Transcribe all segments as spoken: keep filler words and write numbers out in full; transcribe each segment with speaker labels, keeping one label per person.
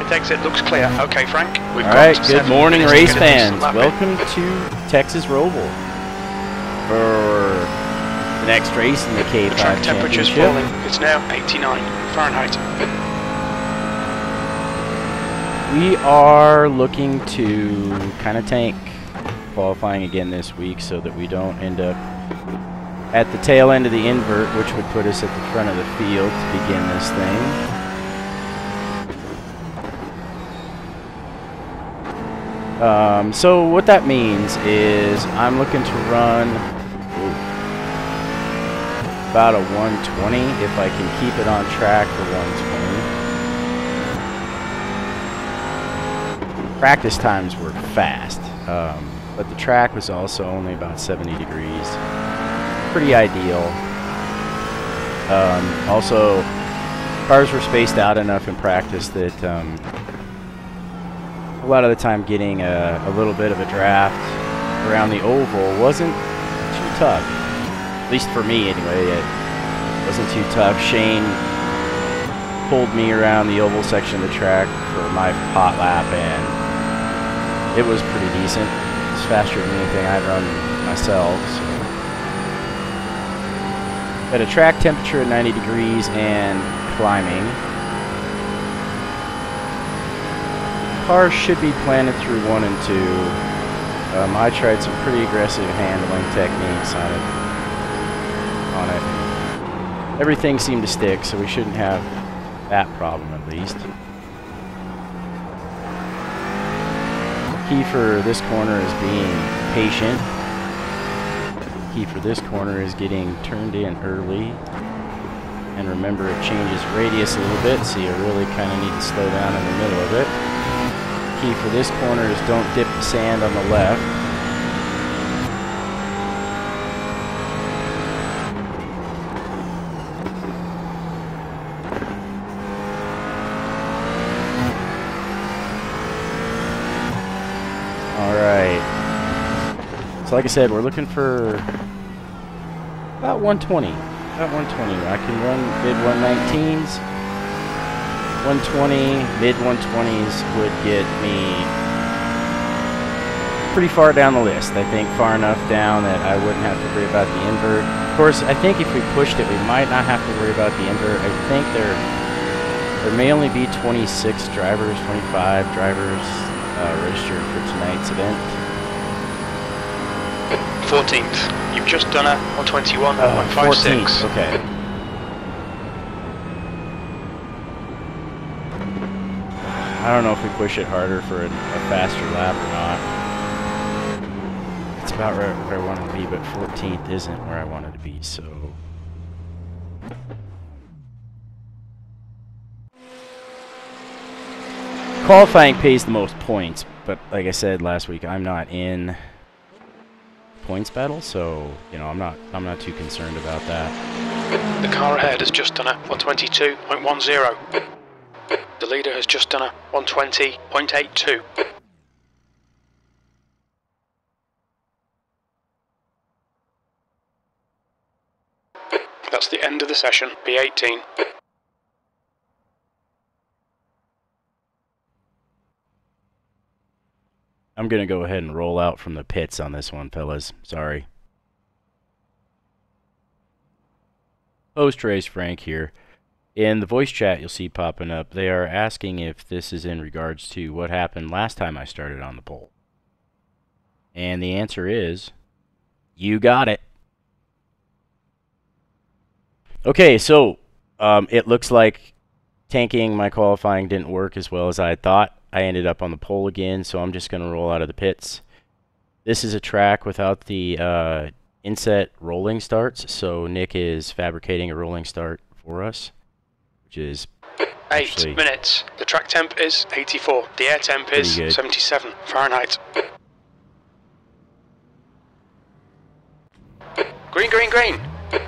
Speaker 1: right exit looks clear. Okay, Frank. We've
Speaker 2: All
Speaker 1: got
Speaker 2: right, good morning,
Speaker 1: to
Speaker 2: race
Speaker 1: get a
Speaker 2: fans.
Speaker 1: decent lap in.
Speaker 2: Welcome to Texas Roval for the next race in the K
Speaker 1: The
Speaker 2: five
Speaker 1: track temperature's
Speaker 2: Championship.
Speaker 1: falling. It's now eighty-nine Fahrenheit.
Speaker 2: We are looking to kind of tank qualifying again this week so that we don't end up at the tail end of the invert, which would put us at the front of the field to begin this thing. Um, so what that means is I'm looking to run ooh, about a one twenty if I can keep it on track for one twenty. Practice times were fast, um, but the track was also only about seventy degrees. Pretty ideal. Um, also, cars were spaced out enough in practice that um, a lot of the time getting a, a little bit of a draft around the oval wasn't too tough. At least for me anyway, it wasn't too tough. Shane pulled me around the oval section of the track for my hot lap, and it was pretty decent. It's faster than anything I'd run myself. So. At a track temperature at ninety degrees and climbing. Cars should be planted through one and two. Um, I tried some pretty aggressive handling techniques on it. On it. Everything seemed to stick, so we shouldn't have that problem at least. Key for this corner is being patient. Key for this corner is getting turned in early. And remember, it changes radius a little bit, so you really kind of need to slow down in the middle of it. Key for this corner is don't dip the sand on the left. Alright. So like I said, we're looking for about one twenty. About one twenty. I can run mid one nineteens. one twenty, mid one twenties would get me pretty far down the list. I think far enough down that I wouldn't have to worry about the invert. Of course, I think if we pushed it, we might not have to worry about the invert. I think there there may only be twenty-six drivers, twenty-five drivers uh, registered for tonight's event.
Speaker 1: fourteenth. You've just done a one twenty-one point five six.
Speaker 2: Oh, okay. I don't know if we push it harder for a, a faster lap or not. It's about right where I want to be, but fourteenth isn't where I wanted to be, so... Qualifying pays the most points, but like I said last week, I'm not in points battle, so, you know, I'm not, I'm not too concerned about that.
Speaker 1: The car ahead has just done a one twenty-two point one zero. The leader has just done a one twenty point eight two. That's the end of the session, B eighteen.
Speaker 2: I'm going to go ahead and roll out from the pits on this one, fellas. Sorry. Post-race Frank here. In the voice chat you'll see popping up, they are asking if this is in regards to what happened last time I started on the pole. And the answer is, you got it. Okay, so um, it looks like tanking my qualifying didn't work as well as I had thought. I ended up on the pole again, so I'm just going to roll out of the pits. This is a track without the uh, inset rolling starts, so Nick is fabricating a rolling start for us. Which is
Speaker 1: eight minutes. The track temp is eighty-four. The air temp is seventy-seven Fahrenheit. Green, green, green.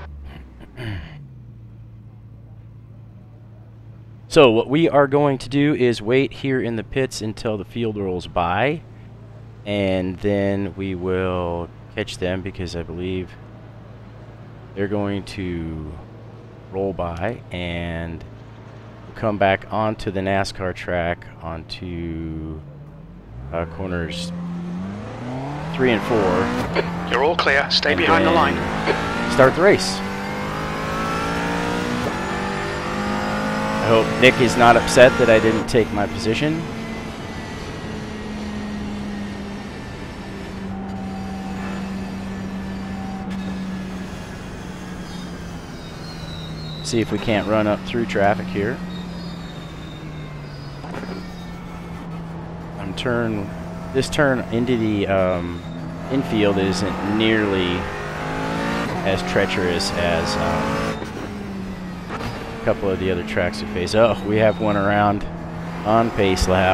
Speaker 2: So what we are going to do is wait here in the pits until the field rolls by, and then we will catch them because I believe they're going to roll by, and come back onto the NASCAR track, onto uh, corners three and four.
Speaker 1: You're all clear. Stay behind the line.
Speaker 2: Start the race. I hope Nick is not upset that I didn't take my position. See if we can't run up through traffic here. I'm turn. This turn into the um, infield isn't nearly as treacherous as um, a couple of the other tracks we face. Oh, we have one around on pace lap.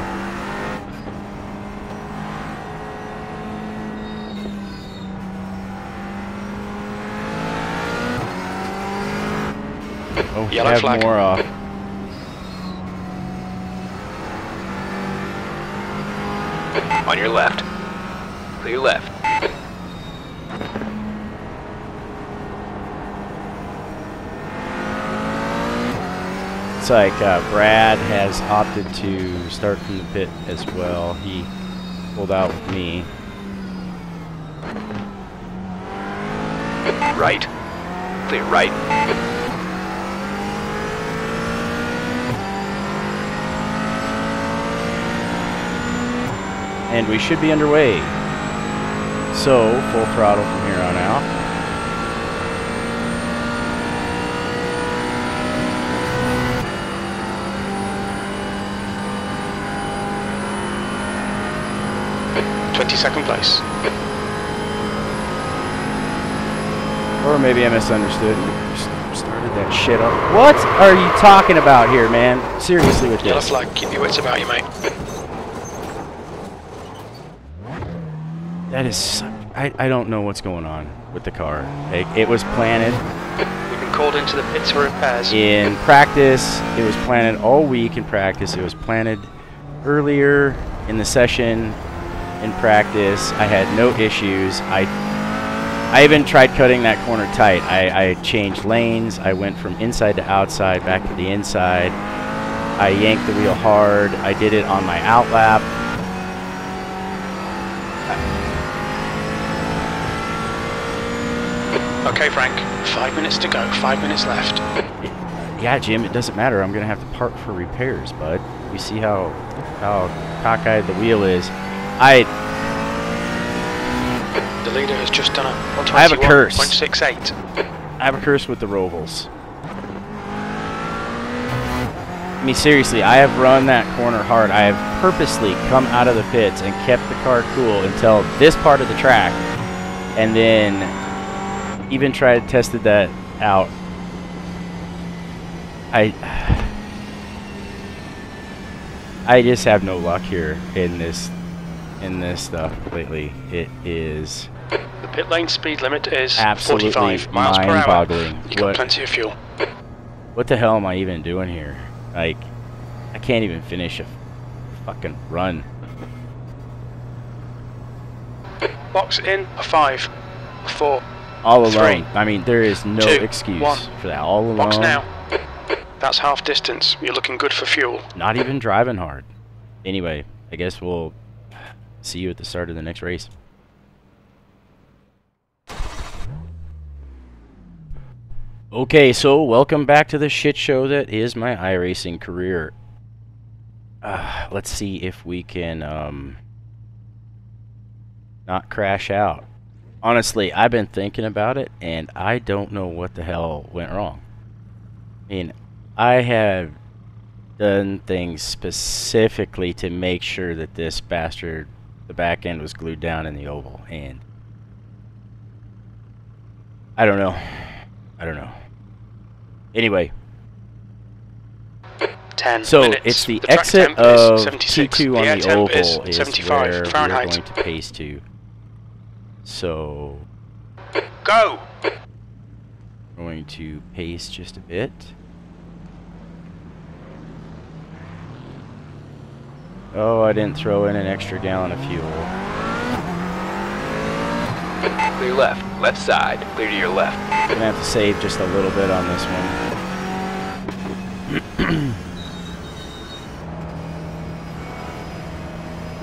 Speaker 2: Oh, we have flag. More off.
Speaker 3: On your left. Clear left.
Speaker 2: It's like uh, Brad has opted to start from the pit as well. He pulled out with me.
Speaker 3: Right. Clear right.
Speaker 2: And we should be underway. So, full throttle from here on out.
Speaker 1: twenty-second place.
Speaker 2: Or maybe I misunderstood. Started that shit up. What are you talking about here, man? Seriously with
Speaker 1: Yellow
Speaker 2: this.
Speaker 1: flag. Keep your wits about you, mate.
Speaker 2: That is, I, I don't know what's going on with the car. It, it was planted.
Speaker 1: We've been called into the pits for repairs.
Speaker 2: In practice, it was planted all week in practice. It was planted earlier in the session in practice. I had no issues. I I even tried cutting that corner tight. I, I changed lanes. I went from inside to outside, back to the inside. I yanked the wheel hard. I did it on my outlap.
Speaker 1: Okay, Frank. Five minutes to go. Five minutes left.
Speaker 2: Yeah, Jim, it doesn't matter. I'm going to have to park for repairs, bud. You see how how cockeyed the wheel is. I...
Speaker 1: The leader has just done a one
Speaker 2: I have a curse.
Speaker 1: point six eight.
Speaker 2: I have a curse with the Rovals. I mean, seriously, I have run that corner hard. I have purposely come out of the pits and kept the car cool until this part of the track, and then even tried tested that out. I I just have no luck here in this in this stuff lately. It is
Speaker 1: the pit lane speed limit is
Speaker 2: absolutely
Speaker 1: forty-five miles per hour.
Speaker 2: mind-boggling.
Speaker 1: You got
Speaker 2: What,
Speaker 1: plenty of fuel.
Speaker 2: what the hell am I even doing here? Like, I can't even finish a fucking run.
Speaker 1: Box in a five, a four.
Speaker 2: All alone.
Speaker 1: Three,
Speaker 2: I mean, there is no
Speaker 1: two,
Speaker 2: excuse
Speaker 1: one.
Speaker 2: for that. All alone.
Speaker 1: Box now. That's half distance. You're looking good for fuel.
Speaker 2: Not even driving hard. Anyway, I guess we'll see you at the start of the next race. Okay, so welcome back to the shit show that is my iRacing career. Uh, let's see if we can um, not crash out. Honestly, I've been thinking about it, and I don't know what the hell went wrong. I mean, I have done things specifically to make sure that this bastard, the back end, was glued down in the oval, and I don't know. I don't know. Anyway.
Speaker 1: ten
Speaker 2: so
Speaker 1: minutes.
Speaker 2: it's the,
Speaker 1: the
Speaker 2: exit of T two on the oval
Speaker 1: is,
Speaker 2: is
Speaker 1: seventy-five
Speaker 2: where
Speaker 1: Fahrenheit.
Speaker 2: we're going to pace to. So
Speaker 1: go.
Speaker 2: We're going to pace just a bit. Oh, I didn't throw in an extra gallon of fuel.
Speaker 3: Clear left. Left side. Clear to your left.
Speaker 2: Gonna have to save just a little bit on this one.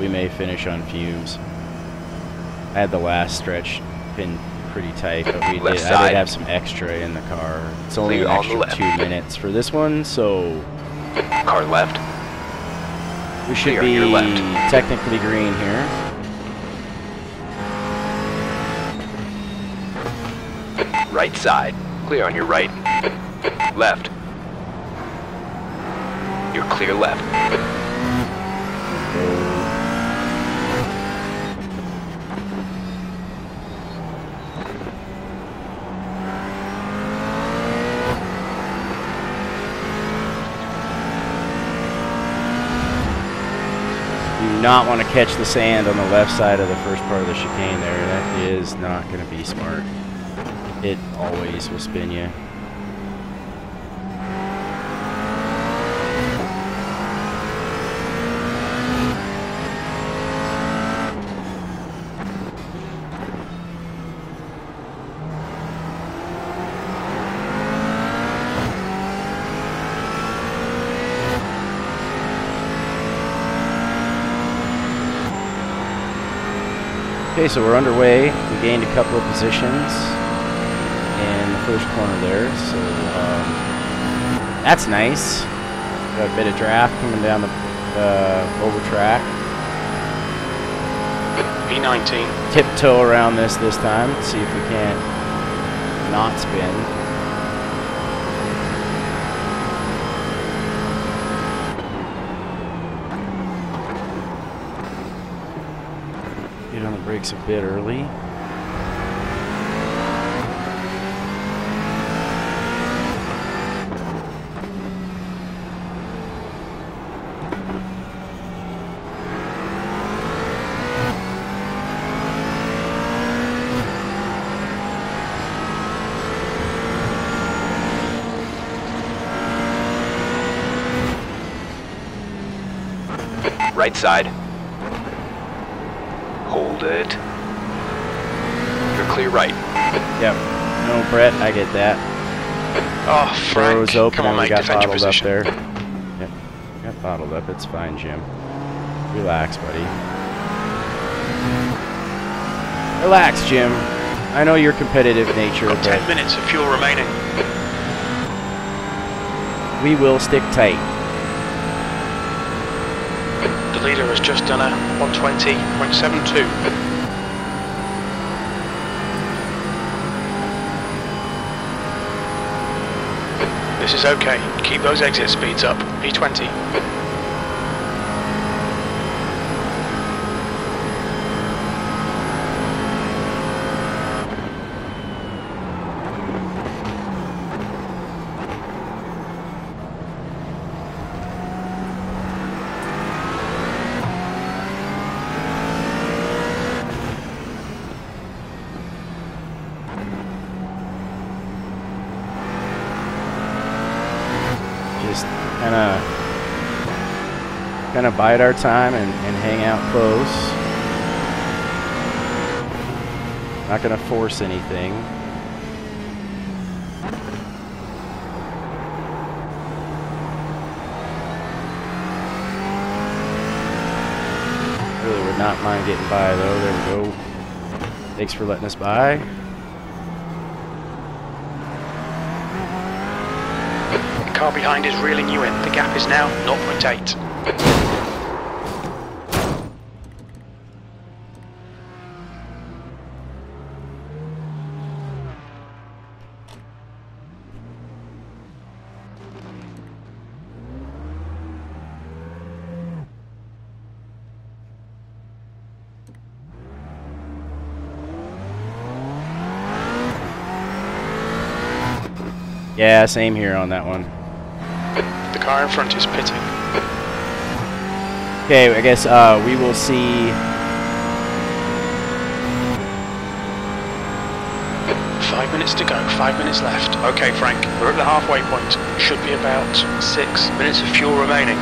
Speaker 2: we may finish on fumes. I had the last stretch pinned pretty tight, but we
Speaker 3: Left
Speaker 2: did, I
Speaker 3: side.
Speaker 2: did have some extra in the car. It's only
Speaker 3: Clear
Speaker 2: an
Speaker 3: on the
Speaker 2: extra
Speaker 3: left.
Speaker 2: two minutes for this one, so
Speaker 3: Car left.
Speaker 2: we should
Speaker 3: Clear on
Speaker 2: be
Speaker 3: your left.
Speaker 2: technically green here.
Speaker 3: Right side. Clear on your right. Left. You're clear left.
Speaker 2: Do not want to catch the sand on the left side of the first part of the chicane there. That is not going to be smart. It always will spin you. Okay, so we're underway. We gained a couple of positions in the first corner there, so um, that's nice. Got a bit of draft coming down the uh, over track.
Speaker 1: V nineteen.
Speaker 2: Tiptoe around this this time. See if we can't not spin. Get on the brakes a bit early.
Speaker 3: Right side. Hold it. You're clear right.
Speaker 2: Yep. No, Brett, I get that.
Speaker 1: Oh, Frank.
Speaker 2: Doors open
Speaker 1: Come on,
Speaker 2: and we
Speaker 1: mate.
Speaker 2: got
Speaker 1: Defend your
Speaker 2: bottled up
Speaker 1: position.
Speaker 2: there. Yep. Got bottled up. It's fine, Jim. Relax, buddy. Relax, Jim. I know your competitive nature,
Speaker 1: Got
Speaker 2: but
Speaker 1: ten minutes of fuel remaining.
Speaker 2: we will stick tight.
Speaker 1: The leader has just done a one twenty point seven two. This is okay. Keep those exit speeds up. V twenty.
Speaker 2: Just kind of kind of bide our time and, and hang out close. Not going to force anything. Really would not mind getting by though. There we go. Thanks for letting us by.
Speaker 1: The car behind is reeling you in. The gap is now zero point eight.
Speaker 2: Yeah, same here on that one.
Speaker 1: The car in front is pitting.
Speaker 2: Okay, I guess uh, we will see.
Speaker 1: Five minutes to go, five minutes left. Okay, Frank, we're at the halfway point. Should be about six minutes of fuel remaining.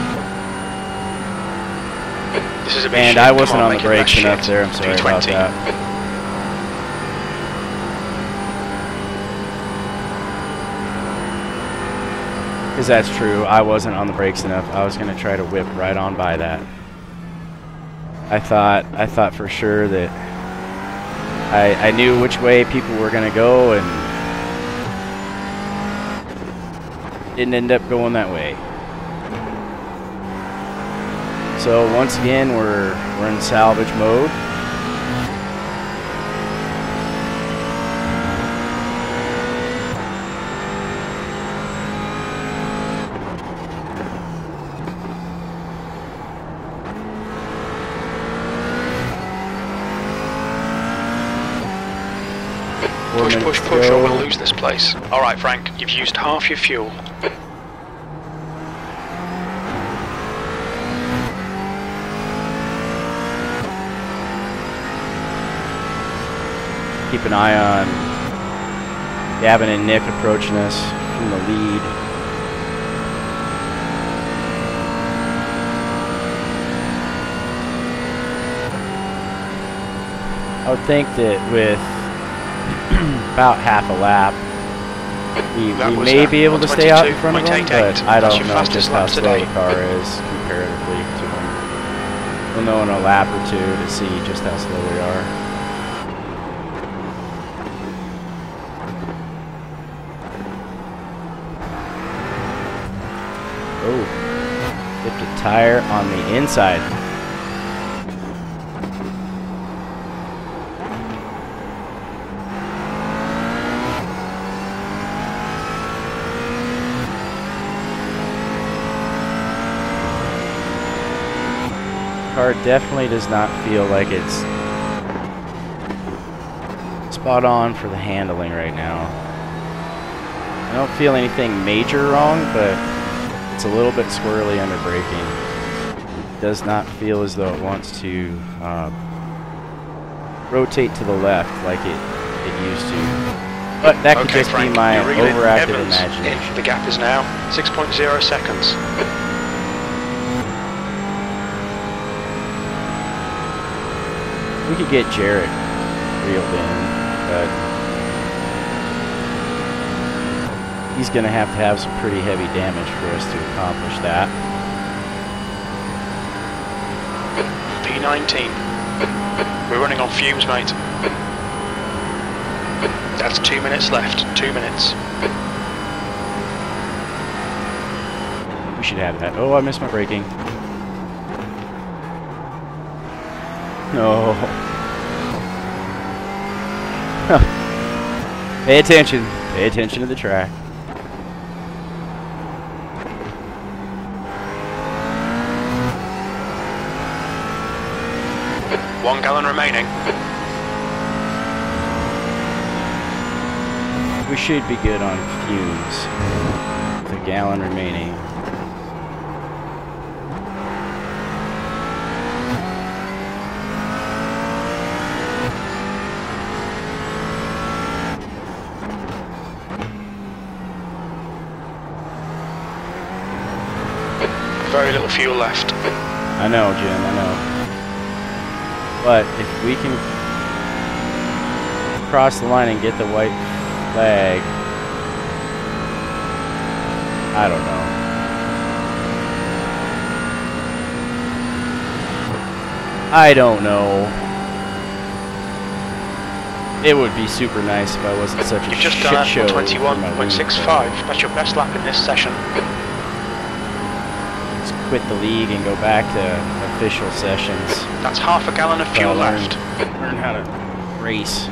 Speaker 1: This is a bit
Speaker 2: And
Speaker 1: shit.
Speaker 2: I
Speaker 1: Come
Speaker 2: wasn't on,
Speaker 1: make
Speaker 2: the
Speaker 1: it less
Speaker 2: brakes enough
Speaker 1: shit.
Speaker 2: there. I'm sorry about
Speaker 1: V twenty.
Speaker 2: that. Because that's true. I wasn't on the brakes enough. I was going to try to whip right on by that. I thought I thought for sure that I I knew which way people were gonna go and didn't end up going that way. So once again we're we're in salvage mode.
Speaker 1: Push, push, push, or we'll lose this place. Alright, Frank, you've used half your fuel.
Speaker 2: Keep an eye on Gavin and Nick approaching us from the lead. I would think that with about half a lap, we, we may be able to stay out in front of them, but I don't know just how slow the car is comparatively to them. We'll know in a lap or two to see just how slow they are. Oh, dipped a tire on the inside. Car definitely does not feel like it's spot on for the handling right now. I don't feel anything major wrong, but it's a little bit squirrely under braking. It does not feel as though it wants to uh, rotate to the left like it, it used to. But that could
Speaker 1: okay,
Speaker 2: just
Speaker 1: Frank,
Speaker 2: be my overactive
Speaker 1: Evans
Speaker 2: imagination.
Speaker 1: In. The gap is now six point zero seconds.
Speaker 2: We could get Jarrett reeled in, but he's going to have to have some pretty heavy damage for us to accomplish that.
Speaker 1: P nineteen. We're running on fumes, mate. That's two minutes left. Two minutes.
Speaker 2: We should have that. Oh, I missed my braking. No. Pay attention. Pay attention to the track.
Speaker 1: One gallon remaining.
Speaker 2: We should be good on fumes. With a gallon remaining.
Speaker 1: Very little fuel left.
Speaker 2: I know, Jim, I know. But if we can cross the line and get the white flag, I don't know. I don't know. It would be super nice if I wasn't such a
Speaker 1: You've just
Speaker 2: shit
Speaker 1: done
Speaker 2: show.
Speaker 1: a twenty-one point six five. That's your best lap in this session.
Speaker 2: Quit the league and go back to official sessions.
Speaker 1: That's half a gallon of fuel
Speaker 2: so learn,
Speaker 1: left.
Speaker 2: Learn how to race.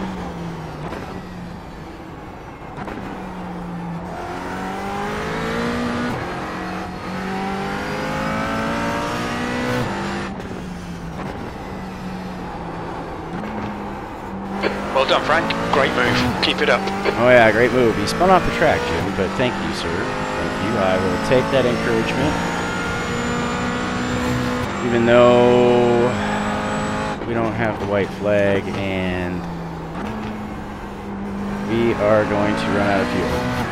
Speaker 1: Well done, Frank. Great move. Keep it up.
Speaker 2: Oh yeah, great move. You spun off the track, Jim, but thank you, sir. Thank you. I will take that encouragement. Even though we don't have the white flag and we are going to run out of fuel.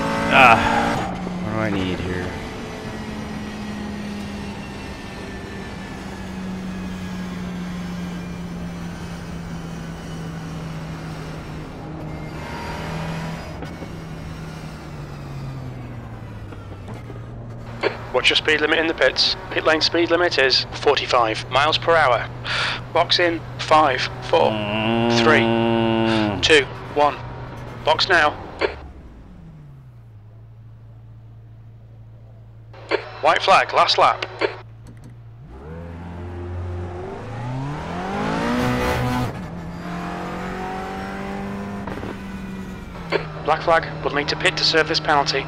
Speaker 2: Ah, what do I need here?
Speaker 1: What's your speed limit in the pits? Pit lane speed limit is forty-five miles per hour. Box in five, four, three, two, one. Box now. White flag, last lap. Black flag, we'll need to pit to serve this penalty.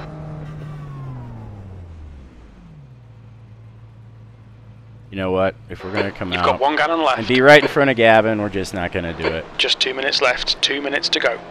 Speaker 2: You know what? If we're going to come
Speaker 1: You've
Speaker 2: out
Speaker 1: got one gallon left.
Speaker 2: and be right in front of Gavin, we're just not going to do it.
Speaker 1: Just two minutes left. Two minutes to go.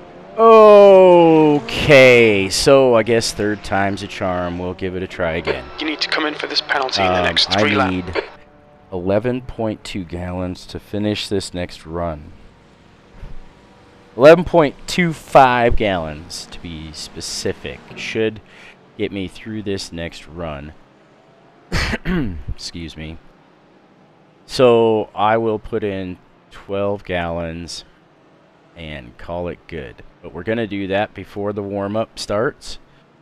Speaker 2: Okay, so I guess third time's a charm. We'll give it a try again.
Speaker 1: You need to come in for this penalty in the
Speaker 2: Um,
Speaker 1: next three laps.
Speaker 2: I need eleven point two gallons to finish this next run. eleven point two five gallons, to be specific, should get me through this next run. Excuse me. So I will put in twelve gallons and call it good. But we're going to do that before the warm-up starts.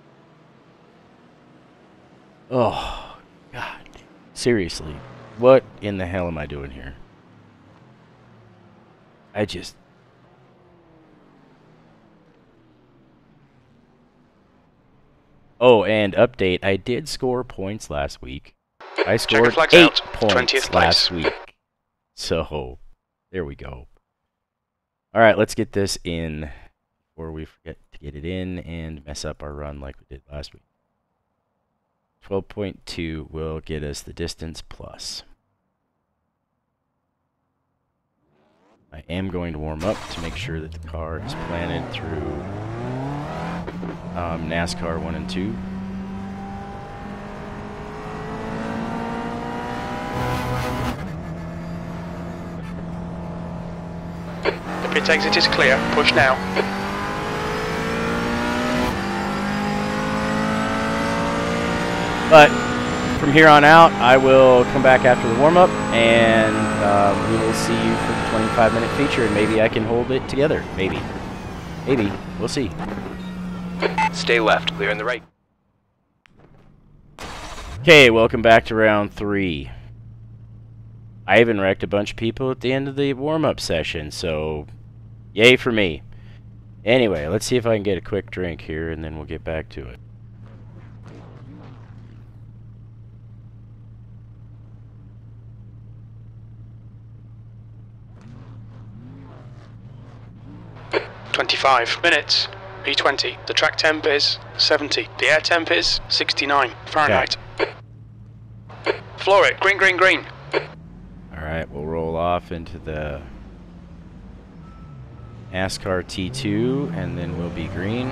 Speaker 2: Oh, God. Seriously. What in the hell am I doing here? I just... Oh, and update, I did score points last week. I scored eight
Speaker 1: out.
Speaker 2: points last week. So, there we go. Alright, let's get this in before we forget to get it in and mess up our run like we did last week. twelve point two will get us the distance plus. I am going to warm up to make sure that the car is planted through Um, NASCAR one and two.
Speaker 1: The pit exit is clear. Push now.
Speaker 2: But from here on out, I will come back after the warm-up, and um, we will see you for the twenty-five minute feature, and maybe I can hold it together. Maybe. Maybe. We'll see.
Speaker 3: Stay left, clear in the right.
Speaker 2: Okay, welcome back to round three. I even wrecked a bunch of people at the end of the warm-up session, so yay for me. Anyway, let's see if I can get a quick drink here, and then we'll get back to it.
Speaker 1: twenty-five minutes. P twenty. The track temp is seventy. The air temp is sixty-nine Fahrenheit. Okay. Floor it. Green, green, green.
Speaker 2: Alright, we'll roll off into the NASCAR T two, and then we'll be green.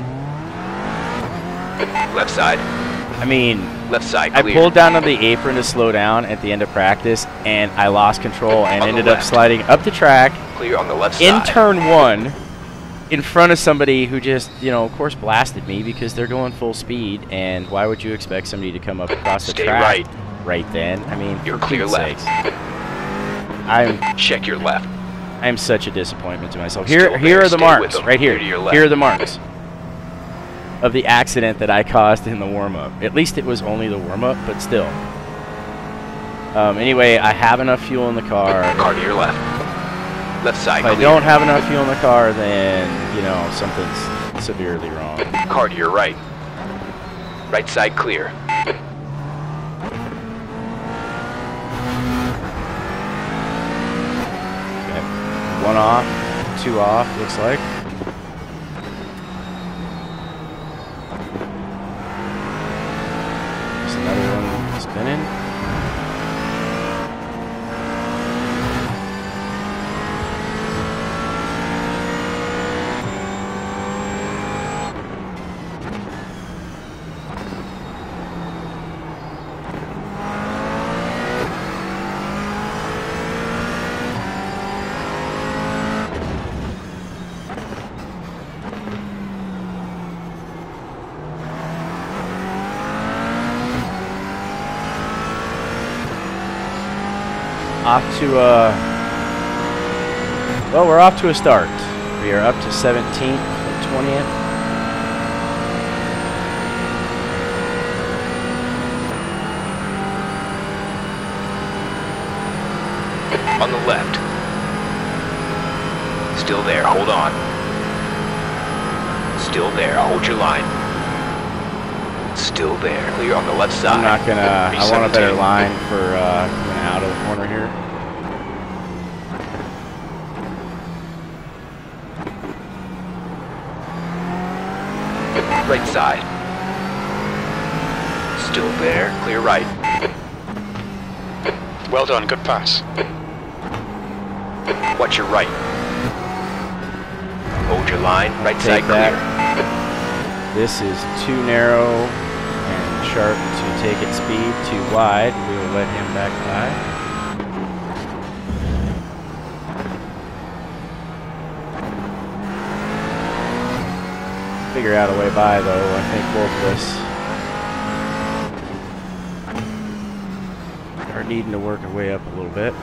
Speaker 3: Left side.
Speaker 2: I mean,
Speaker 3: left side
Speaker 2: I
Speaker 3: clear.
Speaker 2: pulled down on the apron to slow down at the end of practice, and I lost control and
Speaker 3: On
Speaker 2: ended up
Speaker 3: left.
Speaker 2: sliding up the track
Speaker 3: Clear on the left
Speaker 2: in
Speaker 3: side.
Speaker 2: turn one in front of somebody who just, you know, of course blasted me because they're going full speed, and why would you expect somebody to come up across the
Speaker 3: Stay
Speaker 2: track
Speaker 3: right.
Speaker 2: right then? I mean,
Speaker 3: You're
Speaker 2: for
Speaker 3: clear
Speaker 2: Pete's
Speaker 3: left.
Speaker 2: sakes. I'm
Speaker 3: Check your left.
Speaker 2: I'm such a disappointment to myself.
Speaker 3: Still
Speaker 2: Here
Speaker 3: there,
Speaker 2: here are the
Speaker 3: stay with
Speaker 2: marks
Speaker 3: them.
Speaker 2: right here.
Speaker 3: Clear to your left.
Speaker 2: Here are the marks of the accident that I caused in the warm-up. At least it was only the warm-up, but still. Um, anyway, I have enough fuel in the car.
Speaker 3: Car to your left. Left side
Speaker 2: If I
Speaker 3: clear.
Speaker 2: don't have enough fuel in the car, then, you know, something's severely wrong.
Speaker 3: Car to your right. Right side clear.
Speaker 2: Okay. One off, two off, looks like. There's another one spinning. Off to a, well, we're off to a start. We are up to seventeenth and twentieth.
Speaker 3: Still there, hold on. Still there, hold your line. Still there, clear on the left side.
Speaker 2: I'm not gonna, I want a better line for uh, coming out of the corner here.
Speaker 3: Right side. Still there, clear right.
Speaker 1: Well done, good pass.
Speaker 3: Watch your right. Hold your line, right
Speaker 2: Take
Speaker 3: side
Speaker 2: that.
Speaker 3: clear.
Speaker 2: This is too narrow and sharp to take at speed, too wide. We will let him back by. Figure out a way by though, I think both of us are needing to work our way up a little bit.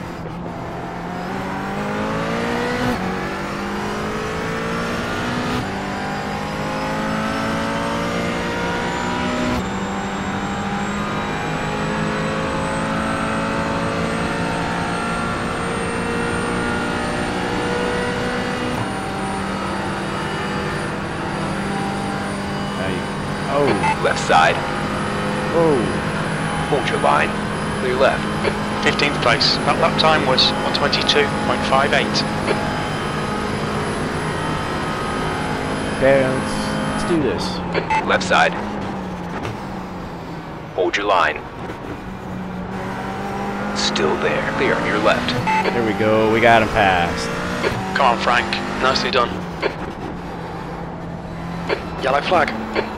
Speaker 3: Left side.
Speaker 2: Oh.
Speaker 3: Hold your line. Clear left.
Speaker 1: fifteenth place. That lap time was one twenty-two point five eight.
Speaker 2: Okay, let's, let's do this.
Speaker 3: Left side. Hold your line. Still there. Clear on your left.
Speaker 2: There we go. We got him passed.
Speaker 1: Come on, Frank. Nicely done. Yellow flag.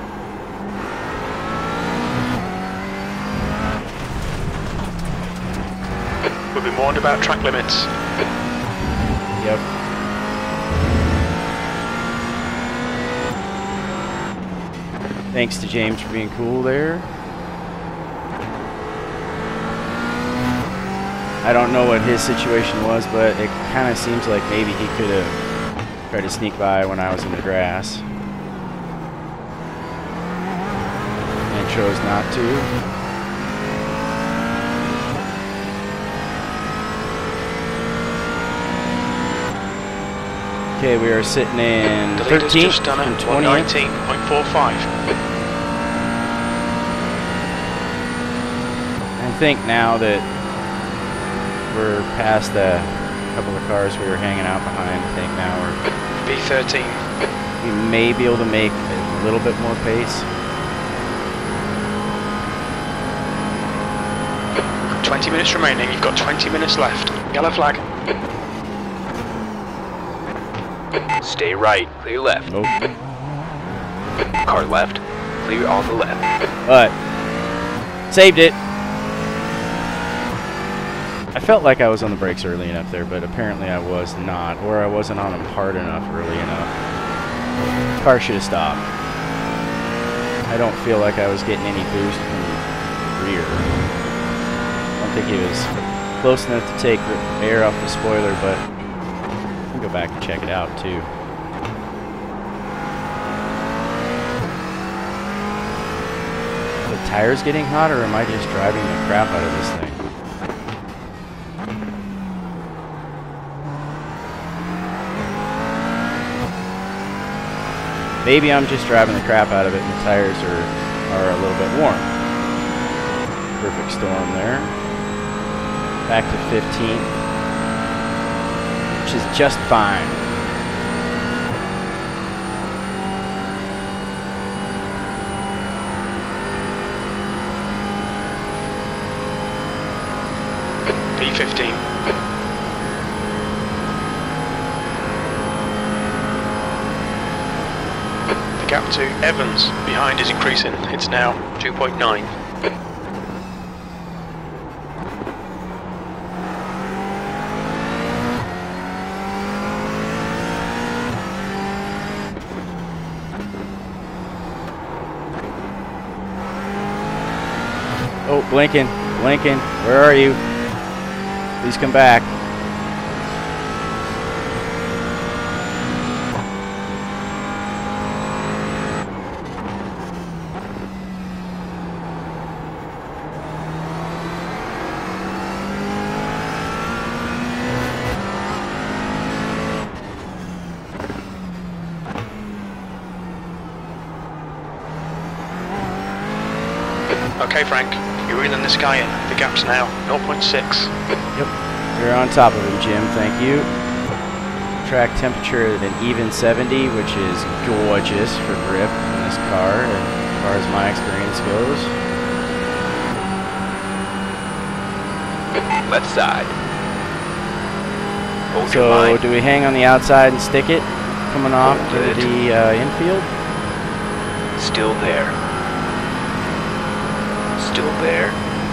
Speaker 1: We've been warned about track limits.
Speaker 2: Yep. Thanks to James for being cool there. I don't know what his situation was, but it kind of seems like maybe he could have tried to sneak by when I was in the grass. And chose not to. Okay, we are sitting in thirteenth
Speaker 1: just done
Speaker 2: and
Speaker 1: at
Speaker 2: twentieth.
Speaker 1: nineteen point four five.
Speaker 2: I think now that we're past the couple of cars we were hanging out behind, I think now we're
Speaker 1: B thirteen.
Speaker 2: we may be able to make a little bit more pace.
Speaker 1: twenty minutes remaining. You've got twenty minutes left. Yellow flag.
Speaker 3: Stay right. Clear left.
Speaker 2: Nope.
Speaker 3: Car left. Clear on the left.
Speaker 2: But saved it. I felt like I was on the brakes early enough there, but apparently I was not, or I wasn't on them hard enough early enough. Car should have stopped. I don't feel like I was getting any boost from the rear. I don't think he was close enough to take air off the spoiler, but I can go back and check it out too. Are the tires getting hot, or am I just driving the crap out of this thing? Maybe I'm just driving the crap out of it and the tires are, are a little bit warm. Perfect storm there. Back to fifteenth, which is just fine.
Speaker 1: B fifteen. The gap to Evans behind is increasing. It's now two point nine.
Speaker 2: Oh, blinking, blinking. Where are you? Please come back.
Speaker 1: Okay, Frank, you're reeling this guy in. The gap's now zero point six.
Speaker 2: Yep, you're on top of him, Jim. Thank you. Track temperature at an even seventy, which is gorgeous for grip in this car, as far as my experience goes.
Speaker 3: Left side. Hold
Speaker 2: So,
Speaker 3: your line.
Speaker 2: do we hang on the outside and stick it, coming off
Speaker 3: Hold
Speaker 2: to
Speaker 3: it.
Speaker 2: the uh, infield?
Speaker 3: Still there. Still there.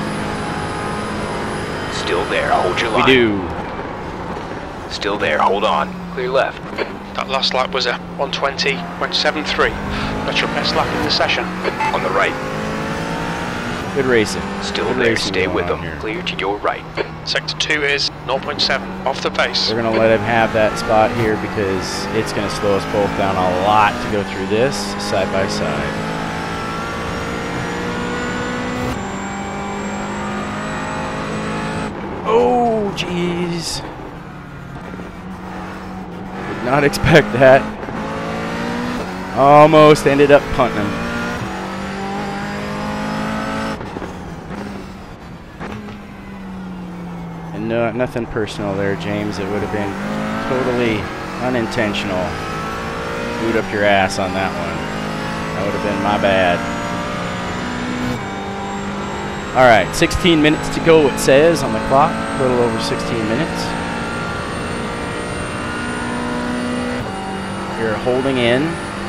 Speaker 3: Still there. Hold your
Speaker 2: We
Speaker 3: line.
Speaker 2: do.
Speaker 3: Still there. Hold on. Clear left.
Speaker 1: That last lap was a one twenty point seven three. That's your best lap in the session.
Speaker 3: On the right.
Speaker 2: Good racing.
Speaker 3: Still
Speaker 2: Good
Speaker 3: there.
Speaker 2: racing
Speaker 3: Stay
Speaker 2: going
Speaker 3: with
Speaker 2: on
Speaker 3: them.
Speaker 2: here.
Speaker 3: Clear to your right.
Speaker 1: Sector two is zero point seven, off the pace.
Speaker 2: We're going to let him have that spot here because it's going to slow us both down a lot to go through this side by side. Oh, jeez. Did not expect that. Almost ended up punting him. And no, nothing personal there, James. It would have been totally unintentional. Boot up your ass on that one. That would have been my bad. All right, sixteen minutes to go, it says on the clock. A little over sixteen minutes. You're holding in.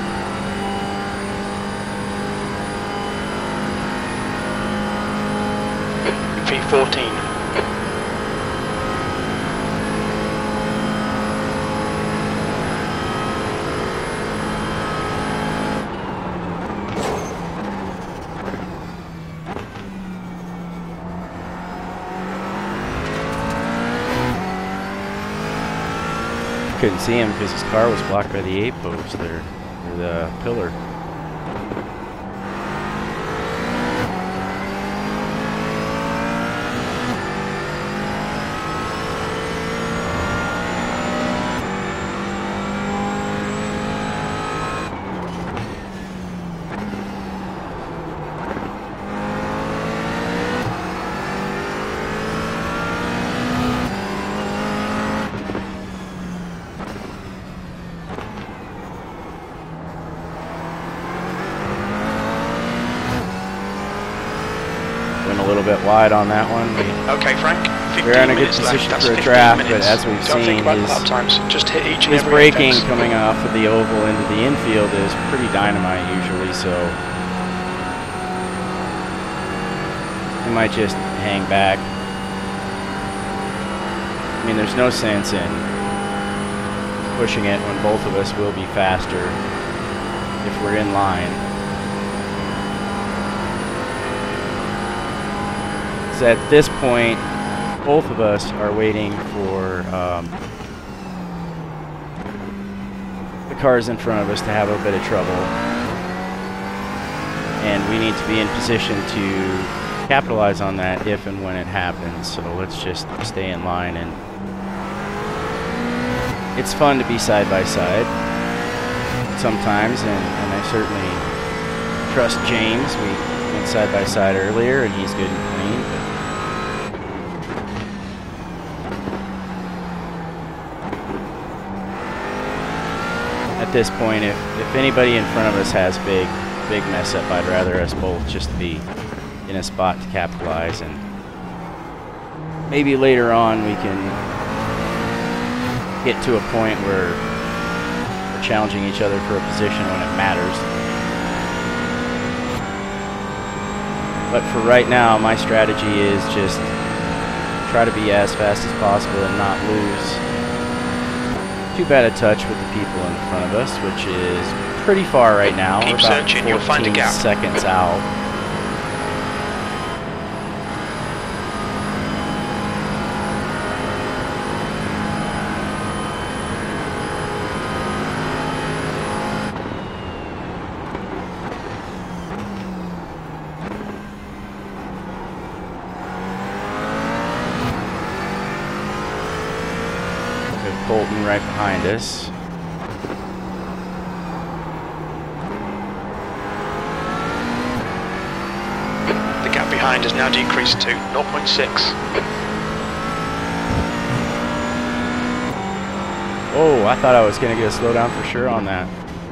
Speaker 1: V fourteen.
Speaker 2: Couldn't see him because his car was blocked by the A post there, or the pillar. Went a little bit wide on that one. We,
Speaker 1: Okay, Frank.
Speaker 2: we're in a good
Speaker 1: minutes left.
Speaker 2: position
Speaker 1: That's
Speaker 2: for a
Speaker 1: fifteen
Speaker 2: draft, but
Speaker 1: minutes.
Speaker 2: as we've
Speaker 1: Don't think
Speaker 2: seen,
Speaker 1: about
Speaker 2: his,
Speaker 1: lap times. Just hit each and
Speaker 2: his
Speaker 1: every
Speaker 2: braking
Speaker 1: apex.
Speaker 2: coming off of the oval into the infield is pretty dynamite usually, so he might just hang back. I mean, there's no sense in pushing it when both of us will be faster if we're in line. So at this point, both of us are waiting for um, the cars in front of us to have a bit of trouble. And we need to be in position to capitalize on that if and when it happens. So let's just stay in line. And it's fun to be side by side sometimes, and, and I certainly trust James. We went side by side earlier, and he's good and clean. But at this point, if, if anybody in front of us has big, big mess up, I'd rather us both just be in a spot to capitalize, and maybe later on we can get to a point where we're challenging each other for a position when it matters. But for right now, my strategy is just try to be as fast as possible and not lose too bad a touch with the people in front of us, which is pretty far right now.
Speaker 1: Keep
Speaker 2: We're about
Speaker 1: searching, you'll find a gap.
Speaker 2: seconds out. Colton right behind us.
Speaker 1: The behind has now decreased to zero point six.
Speaker 2: Oh, I thought I was going to get a slowdown for sure on that.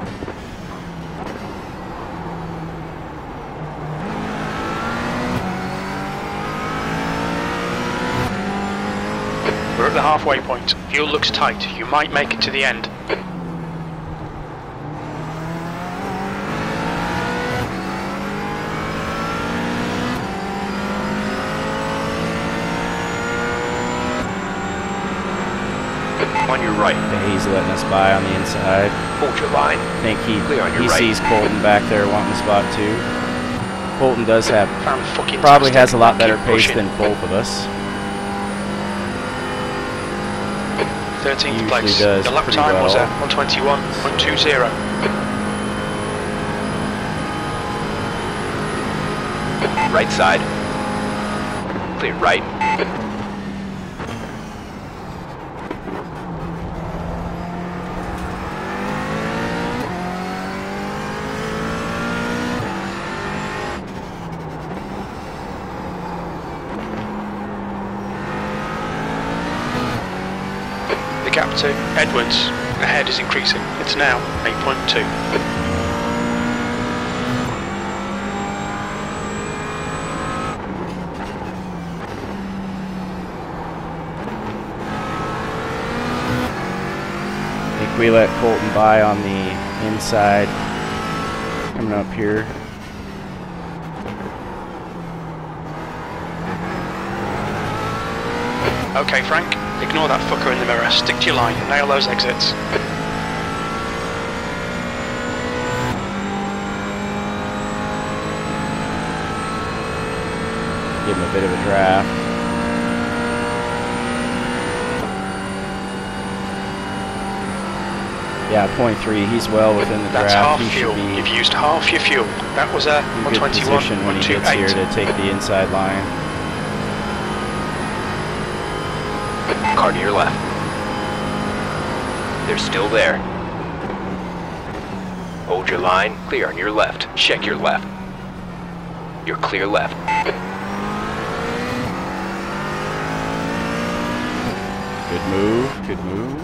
Speaker 1: We're at the halfway point. Fuel looks tight. You might make it to the end.
Speaker 3: On your right.
Speaker 2: Okay, he's letting us by on the inside.
Speaker 3: Hold your line.
Speaker 2: I think he,
Speaker 3: Clear on your
Speaker 2: he
Speaker 3: right.
Speaker 2: sees Colton back there wanting the spot too. Colton does have,
Speaker 1: Fucking
Speaker 2: probably has a lot
Speaker 1: Keep
Speaker 2: better pace
Speaker 1: pushing.
Speaker 2: than both of us.
Speaker 1: thirteenth
Speaker 2: Usually
Speaker 1: place.
Speaker 2: does
Speaker 1: The lap
Speaker 2: pretty
Speaker 1: time was
Speaker 2: well.
Speaker 1: at one twenty-one point two zero.
Speaker 3: Right side. Clear right.
Speaker 1: The gap to Edwards ahead is increasing. It's now eight point two.
Speaker 2: I think we let Colton by on the inside. Coming up here.
Speaker 1: Okay, Frank, ignore that fucker in the mirror. Stick to your line. Nail those exits.
Speaker 2: Give him a bit of a draft. Yeah, point three. He's well within the
Speaker 1: That's
Speaker 2: draft.
Speaker 1: half
Speaker 2: He
Speaker 1: fuel.
Speaker 2: should be
Speaker 1: You've used half your fuel. That was a
Speaker 2: in
Speaker 1: one
Speaker 2: good
Speaker 1: twenty-one
Speaker 2: position when
Speaker 1: point
Speaker 2: he
Speaker 1: two
Speaker 2: gets here
Speaker 1: eight.
Speaker 2: to take the inside line.
Speaker 3: Car to your left. They're still there. Hold your line. Clear on your left. Check your left. You're clear left.
Speaker 2: Good move. Good move.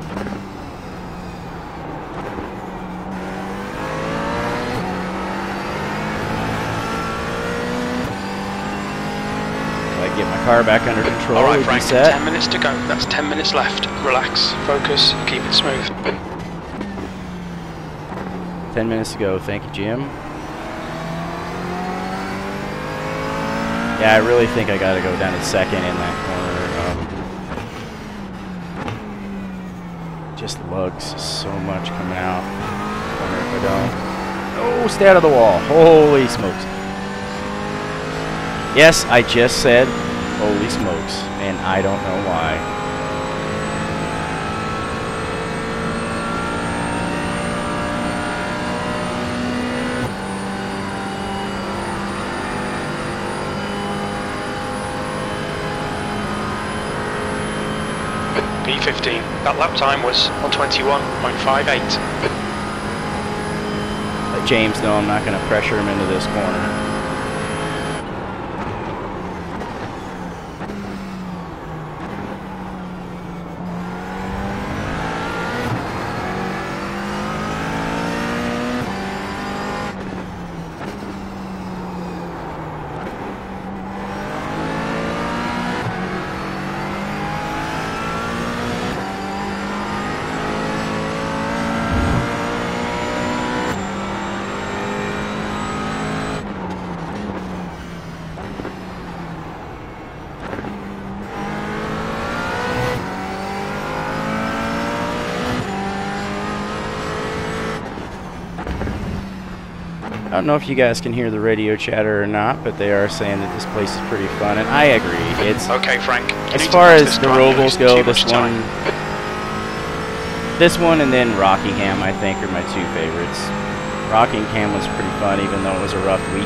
Speaker 2: If I get my car back under control,
Speaker 1: All right,
Speaker 2: we'd be
Speaker 1: Frank,
Speaker 2: set.
Speaker 1: ten minutes to go. That's ten minutes left. Relax, focus, keep it smooth.
Speaker 2: Ten minutes to go. Thank you, Jim. Yeah, I really think I got to go down to second in that corner. Um, just lugs so much coming out. Wonder if I don't. Oh, stay out of the wall. Holy smokes. Yes, I just said holy smokes, and I don't know why.
Speaker 1: P fifteen. That lap time was one twenty-one point five eight.
Speaker 2: Let James know I'm not going to pressure him into this corner. I don't know if you guys can hear the radio chatter or not, but they are saying that this place is pretty fun, and I agree. It's
Speaker 1: Okay, Frank. you
Speaker 2: as
Speaker 1: need to
Speaker 2: far
Speaker 1: pass
Speaker 2: as
Speaker 1: this
Speaker 2: the
Speaker 1: time. You're
Speaker 2: Rovals
Speaker 1: losing
Speaker 2: go,
Speaker 1: too
Speaker 2: this
Speaker 1: much
Speaker 2: one,
Speaker 1: time.
Speaker 2: this one, and then Rockingham, I think, are my two favorites. Rockingham was pretty fun, even though it was a rough week.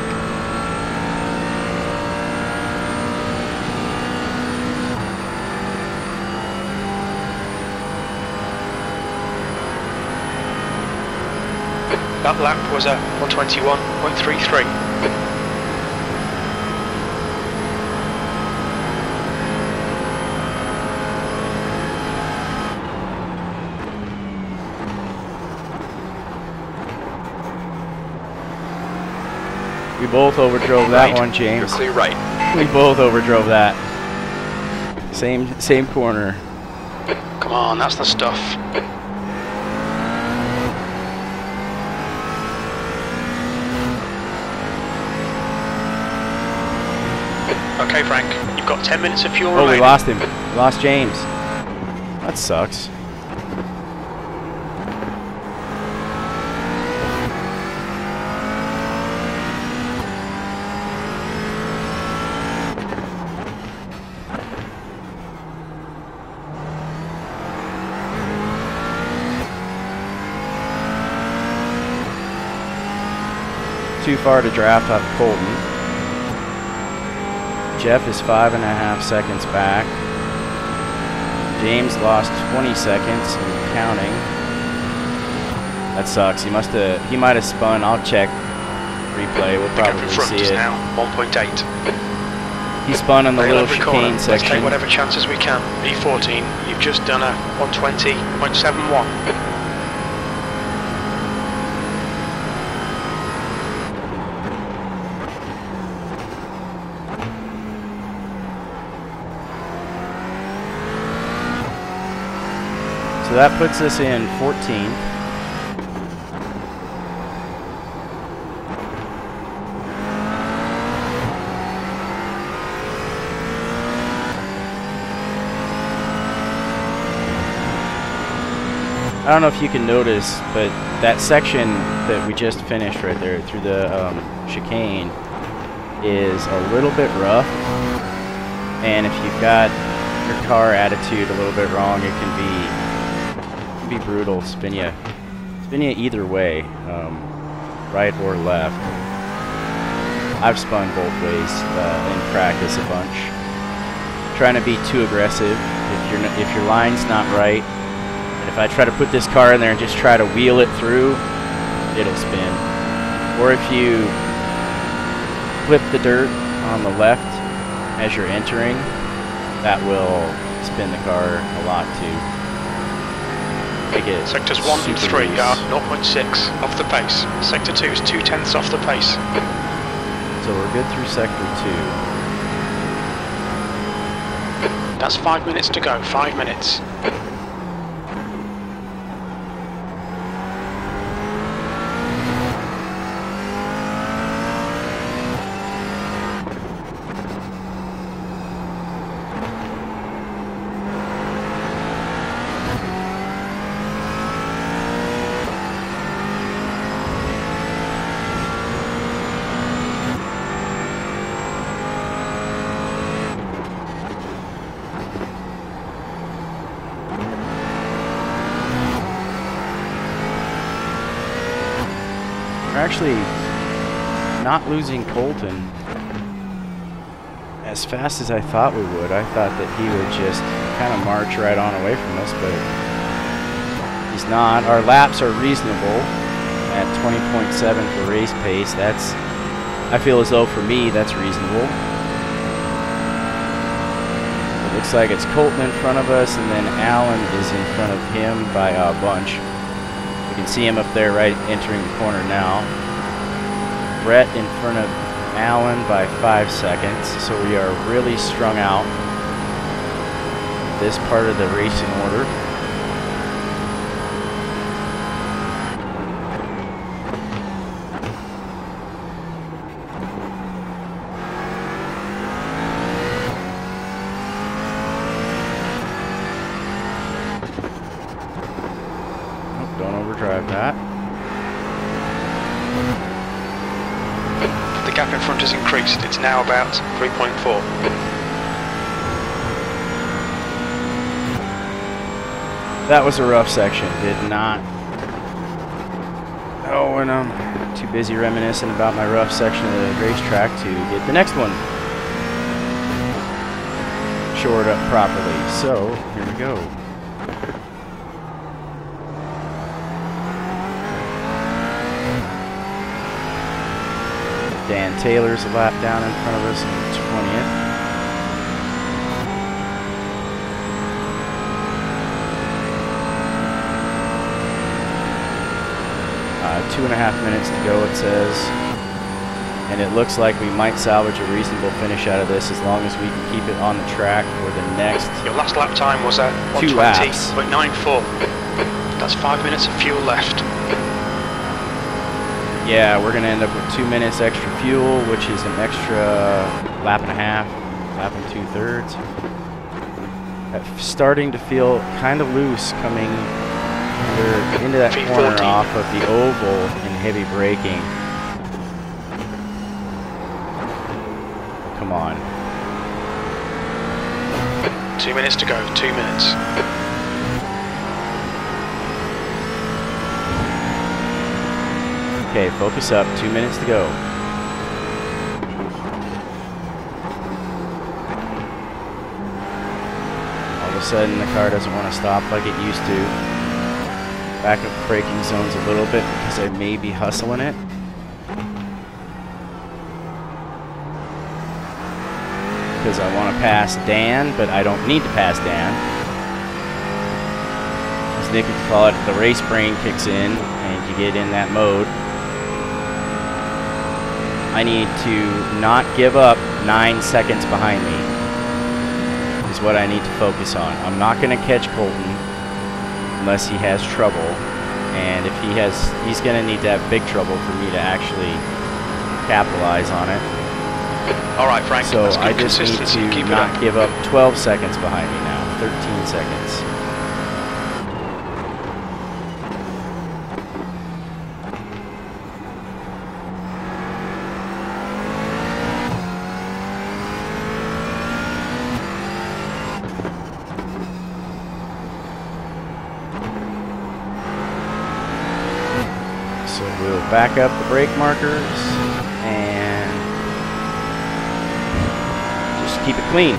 Speaker 1: That lap was a one twenty-one point three three.
Speaker 2: We both overdrove that
Speaker 3: Right.
Speaker 2: one, James.
Speaker 3: You're clear right.
Speaker 2: We both overdrove that. Same same corner.
Speaker 1: Come on, that's the stuff. Okay, Frank, you've got ten minutes of fuel
Speaker 2: Oh,
Speaker 1: remaining.
Speaker 2: we lost him. We lost James. That sucks. Too far to draft off Colton. Jeff is five and a half seconds back. James lost twenty seconds and counting. That sucks. He must have. He might have spun. I'll check replay. We'll
Speaker 1: The gap in
Speaker 2: probably
Speaker 1: front
Speaker 2: see
Speaker 1: is
Speaker 2: it.
Speaker 1: now one point eight.
Speaker 2: He spun on the
Speaker 1: Rail
Speaker 2: little
Speaker 1: every corner.
Speaker 2: chicane
Speaker 1: Let's
Speaker 2: section.
Speaker 1: take whatever chances we can. E fourteen, you've just done a one twenty point seven one.
Speaker 2: So that puts us in fourteenth. I don't know if you can notice, but that section that we just finished right there through the um, chicane is a little bit rough. And if you've got your car attitude a little bit wrong, it can be, it can be brutal. Spin you, spin you either way, um, right or left. I've spun both ways uh, in practice a bunch. Trying to be too aggressive. If your if your line's not right. If I try to put this car in there and just try to wheel it through, it'll spin. Or if you flip the dirt on the left as you're entering, that will spin the car a lot too. Make it
Speaker 1: Sectors one and
Speaker 2: super
Speaker 1: three
Speaker 2: loose.
Speaker 1: are zero point six off the pace. Sector two is two tenths off the pace.
Speaker 2: So we're good through sector two.
Speaker 1: That's five minutes to go. Five minutes.
Speaker 2: We're actually not losing Colton as fast as I thought we would. I thought that he would just kind of march right on away from us, but he's not. Our laps are reasonable at twenty point seven for race pace. That's, I feel as though for me, that's reasonable. It looks like it's Colton in front of us, and then Alan is in front of him by a bunch. You can see him up there right entering the corner now. Brett in front of Alan by five seconds. So we are really strung out this part of the racing order. Overdrive that.
Speaker 1: The gap in front has increased. It's now about three point four.
Speaker 2: That was a rough section. Did not. Oh, and I'm too busy reminiscing about my rough section of the racetrack to get the next one shored up properly. So, here we go. Dan Taylor's a lap down in front of us in twentieth. Uh, two and a half minutes to go, it says. And it looks like we might salvage a reasonable finish out of this as long as we can keep it on the track for the next
Speaker 1: Your last lap time was at
Speaker 2: two
Speaker 1: one twenty
Speaker 2: laps.
Speaker 1: point nine four. That's five minutes of fuel left.
Speaker 2: Yeah, we're going to end up with two minutes extra fuel, which is an extra lap and a half, lap and two thirds. Uh, starting to feel kind of loose coming under, into that
Speaker 1: V
Speaker 2: corner
Speaker 1: fourteen.
Speaker 2: off of the oval in heavy braking. Come on.
Speaker 1: Two minutes to go, two minutes.
Speaker 2: Okay, focus up. Two minutes to go. All of a sudden, the car doesn't want to stop like it used to. Back up braking zones a little bit because I may be hustling it. Because I want to pass Dan, but I don't need to pass Dan. As Nick would call it, the race brain kicks in and you get in that mode. I need to not give up nine seconds behind me is what I need to focus on. I'm not going to catch Colton unless he has trouble, and if he has, he's going to need to have big trouble for me to actually capitalize on it.
Speaker 1: All right, Frank.
Speaker 2: So
Speaker 1: that's good
Speaker 2: I just need
Speaker 1: consistency.
Speaker 2: to
Speaker 1: Keep it
Speaker 2: not
Speaker 1: up.
Speaker 2: give up twelve seconds behind me now, thirteen seconds. So we'll back up the brake markers and just keep it clean.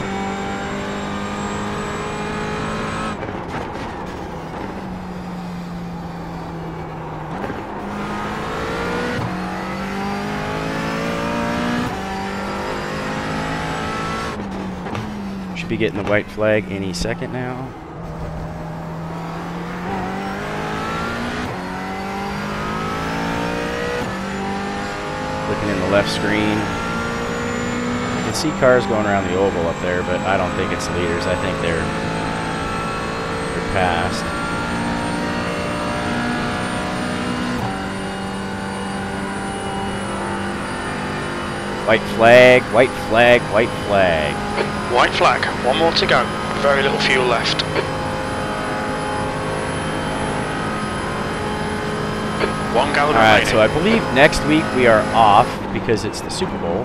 Speaker 2: Should be getting the white flag any second now. Looking in the left screen. You can see cars going around the oval up there, but I don't think it's leaders. I think they're, they're passed. White flag, white flag, white flag.
Speaker 1: White flag. One more to go. Very little fuel left. One gallon
Speaker 2: All right,
Speaker 1: remaining.
Speaker 2: so I believe next week we are off because it's the Super Bowl.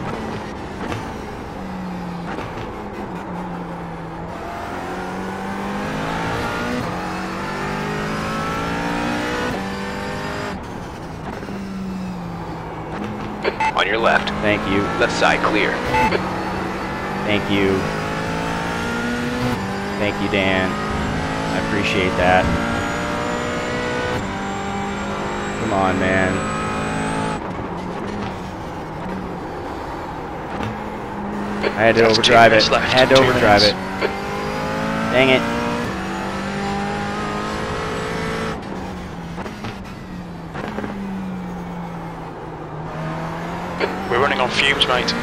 Speaker 3: On your left.
Speaker 2: Thank you.
Speaker 3: Left side clear.
Speaker 2: Thank you. Thank you, Dan. I appreciate that. Come on, man. I had to
Speaker 1: That's two
Speaker 2: overdrive it.
Speaker 1: minutes left.
Speaker 2: I had to
Speaker 1: Two
Speaker 2: overdrive it.
Speaker 1: minutes.
Speaker 2: Dang it.
Speaker 1: We're running on fumes, mate.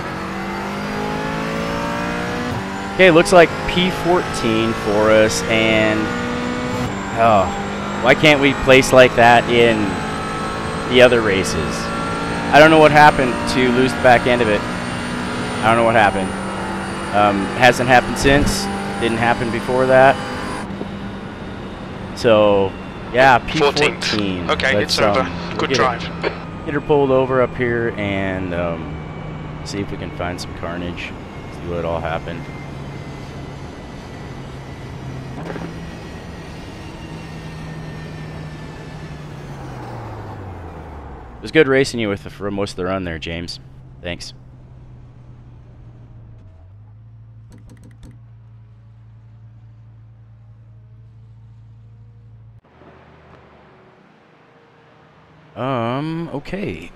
Speaker 2: Okay, looks like P fourteen for us, and oh, why can't we place like that in the other races? I don't know what happened to lose the back end of it. I don't know what happened. Um, hasn't happened since. Didn't happen before that. So, yeah, P fourteen.
Speaker 1: fourteenth. Okay,
Speaker 2: Let's,
Speaker 1: it's over.
Speaker 2: um,
Speaker 1: Good
Speaker 2: get
Speaker 1: drive.
Speaker 2: It, get her pulled over up here and um, see if we can find some carnage. See what all happened. It was good racing you with the, for most of the run there, James. Thanks. Um, okay.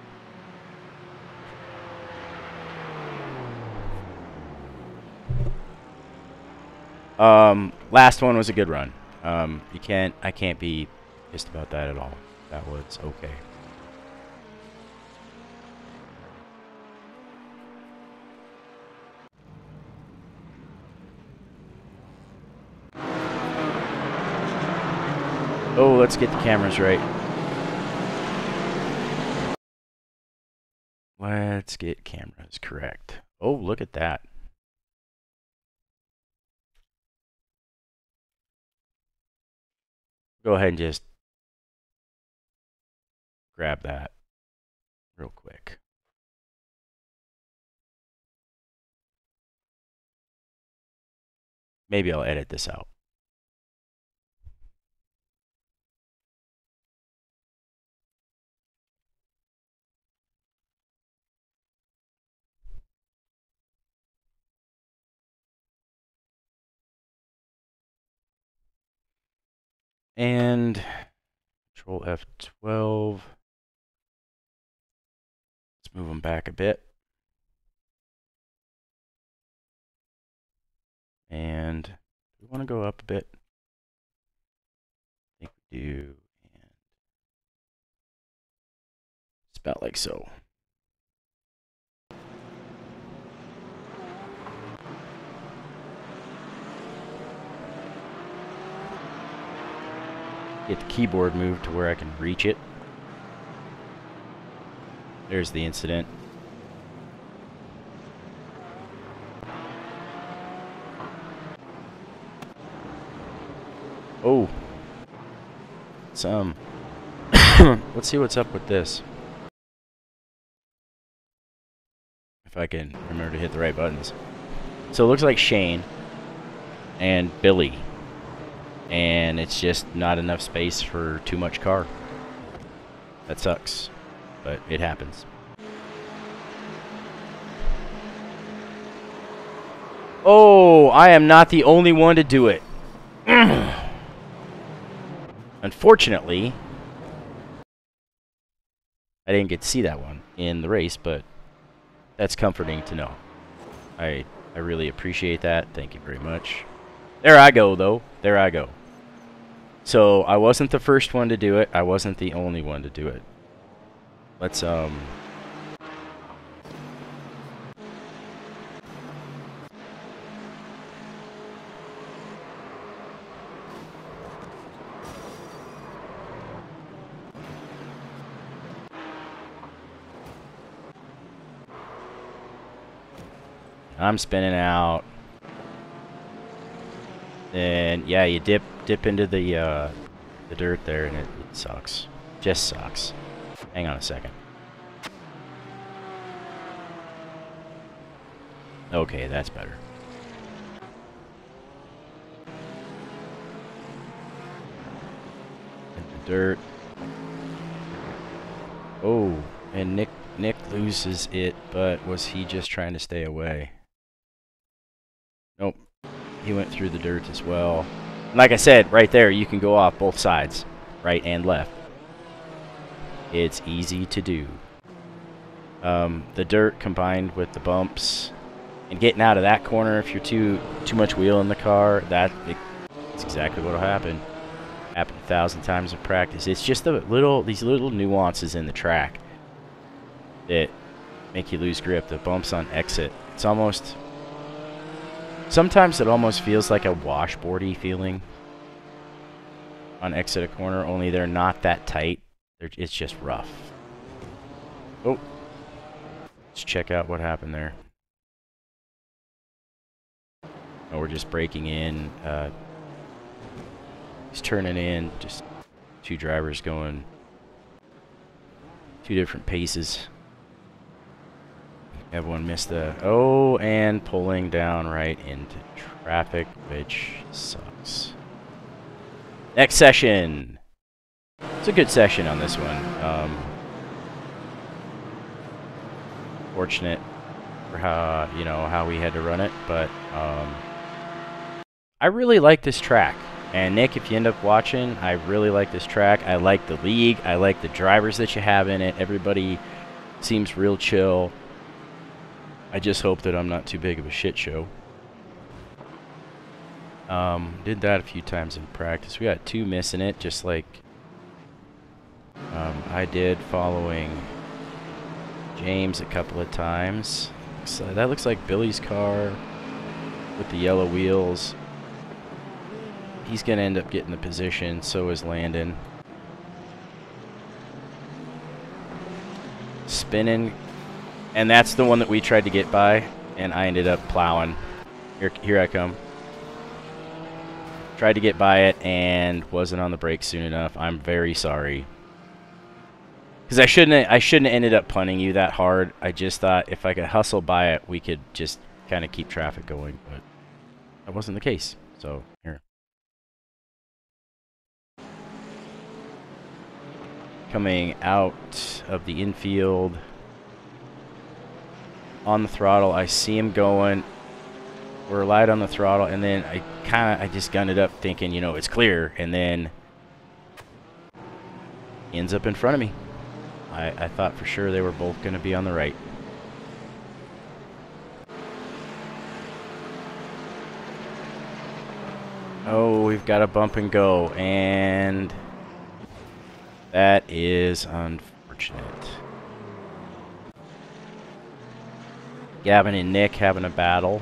Speaker 2: Um, last one was a good run. Um, you can't, I can't be pissed about that at all. That was okay. Oh, let's get the cameras right. Let's get cameras correct. Oh, look at that. Go ahead and just grab that real quick. Maybe I'll edit this out. And Control F twelve. Let's move them back a bit. And we want to go up a bit. I think we do. And it's about like so. Get the keyboard moved to where I can reach it. There's the incident. Oh. Some. Let's see what's up with this. If I can remember to hit the right buttons. So it looks like Shane and Billy. And it's just not enough space for too much car. That sucks, but it happens. Oh, I am not the only one to do it. Unfortunately, I didn't get to see that one in the race, but that's comforting to know. I I really appreciate that. Thank you very much. There I go, though. There I go. So, I wasn't the first one to do it. I wasn't the only one to do it. Let's, um... I'm spinning out. And yeah, you dip dip into the uh, the dirt there, and it, it sucks. Just sucks. Hang on a second. Okay, that's better. And the dirt. Oh, and Nick Nick loses it, but was he just trying to stay away? Nope. He went through the dirt as well. Like I said, right there, you can go off both sides, right and left. It's easy to do. Um, the dirt combined with the bumps and getting out of that corner, if you're too too much wheel in the car, that it, it's exactly what'll happen. Happened a thousand times in practice. It's just the little these little nuances in the track that make you lose grip. The bumps on exit. It's almost. Sometimes it almost feels like a washboardy feeling on exit a corner, only they're not that tight. They're, it's just rough. Oh. Let's check out what happened there. Oh, we're just breaking in. Uh, he's turning in. Just two drivers going two different paces. Everyone missed the... Oh, and pulling down right into traffic, which sucks. Next session. It's a good session on this one. Um, fortunate for how, you know, how we had to run it, but um, I really like this track. And Nick, if you end up watching, I really like this track. I like the league. I like the drivers that you have in it. Everybody seems real chill. I just hope that I'm not too big of a shit show. Um, did that a few times in practice. We got two missing it, just like um, I did following James a couple of times. So that looks like Billy's car with the yellow wheels. he's going to end up getting the position. So is Landon. Spinning. And that's the one that we tried to get by. And I ended up plowing. Here, here I come. Tried to get by it and wasn't on the brakes soon enough. I'm very sorry. Because I shouldn't I shouldn't have ended up punting you that hard. I just thought if I could hustle by it, we could just kind of keep traffic going. But that wasn't the case. So, here. Coming out of the infield. On the throttle. I see him going. We're light on the throttle. And then I kind of, I just gunned it up thinking, you know, it's clear. And then he ends up in front of me. I, I thought for sure they were both going to be on the right. Oh, we've got a bump and go, and that is unfortunate. Gavin and Nick having a battle.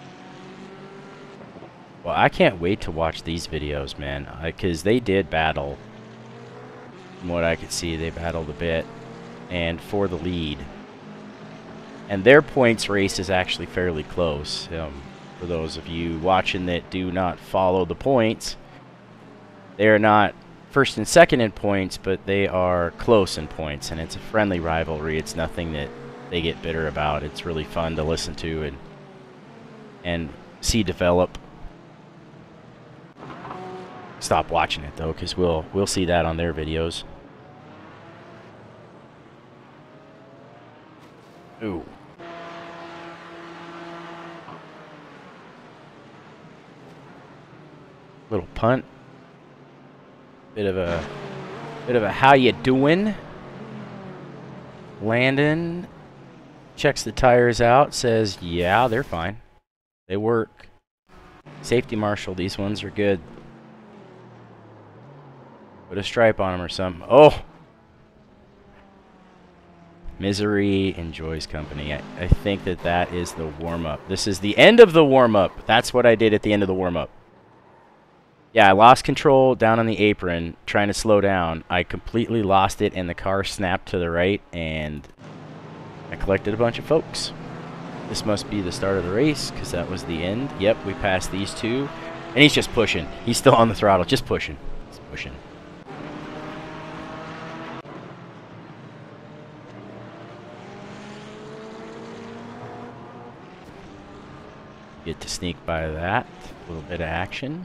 Speaker 2: Well, I can't wait to watch these videos, man, because they did battle. From what I could see, they battled a bit, and for the lead. And their points race is actually fairly close. Um, for those of you watching that do not follow the points, they are not first and second in points, but they are close in points, and it's a friendly rivalry. It's nothing that they get bitter about. It's really fun to listen to and and see develop. Stop watching it though, because we'll we'll see that on their videos. Ooh. Little punt. Bit of a bit of a how you doing? Landon checks the tires out, says, yeah, they're fine. They work. Safety marshal, these ones are good. Put a stripe on them or something. Oh! Misery enjoys company. I, I think that that is the warm-up. This is the end of the warm-up. That's what I did at the end of the warm-up. Yeah, I lost control down on the apron, trying to slow down. I completely lost it, and the car snapped to the right, and I collected a bunch of folks. This must be the start of the race, because that was the end. Yep, we passed these two. And he's just pushing. He's still on the throttle, just pushing. Just pushing. Get to sneak by that. A little bit of action.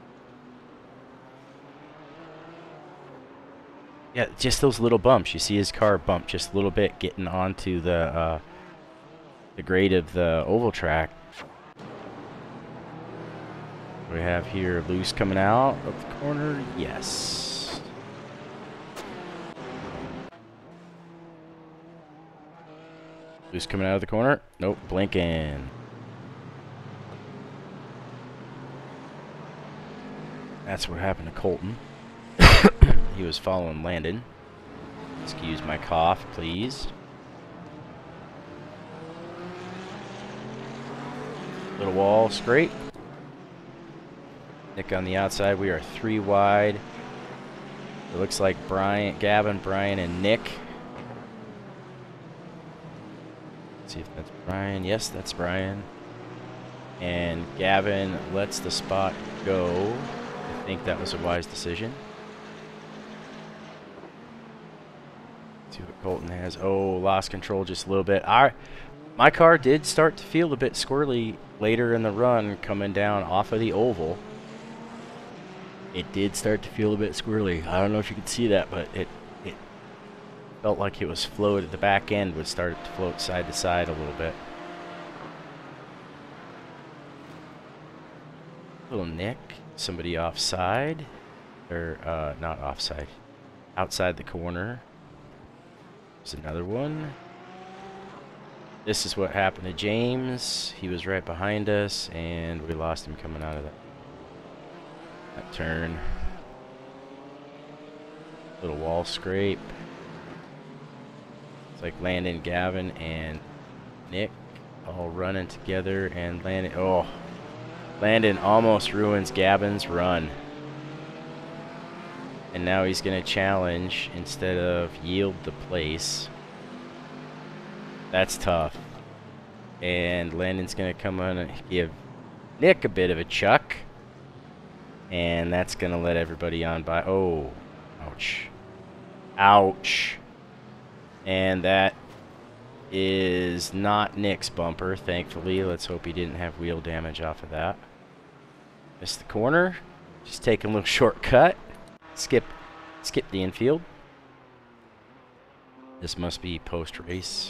Speaker 2: Yeah, just those little bumps. You see his car bump just a little bit, getting onto the uh, the grade of the oval track. We have here loose coming out of the corner. Yes. Loose coming out of the corner. Nope, blinking. That's what happened to Colton. He was following Landon. Excuse my cough, please. Little wall scrape. Nick on the outside. We are three wide. It looks like Brian, Gavin, Brian, and Nick. Let's see if that's Brian. Yes, that's Brian. And Gavin lets the spot go. I think that was a wise decision. See what Colton has. Oh, lost control just a little bit. Our, my car did start to feel a bit squirrely later in the run coming down off of the oval. It did start to feel a bit squirrely. I don't know if you could see that, but it it felt like it was floated. The back end would start to float side to side a little bit. Little Nick. Somebody offside. Or, uh, not offside. Outside the corner. There's another one. This is what happened to James. He was right behind us, and we lost him coming out of that, that turn. Little wall scrape. It's like Landon, Gavin, and Nick all running together, and Landon. Oh, Landon almost ruins Gavin's run. And now he's going to challenge instead of yield the place. That's tough. And Landon's going to come on and give Nick a bit of a chuck. And that's going to let everybody on by. Oh, ouch. Ouch. And that is not Nick's bumper, thankfully. Let's hope he didn't have wheel damage off of that. Missed the corner. Just taking a little shortcut. Skip, skip the infield. This must be post-race.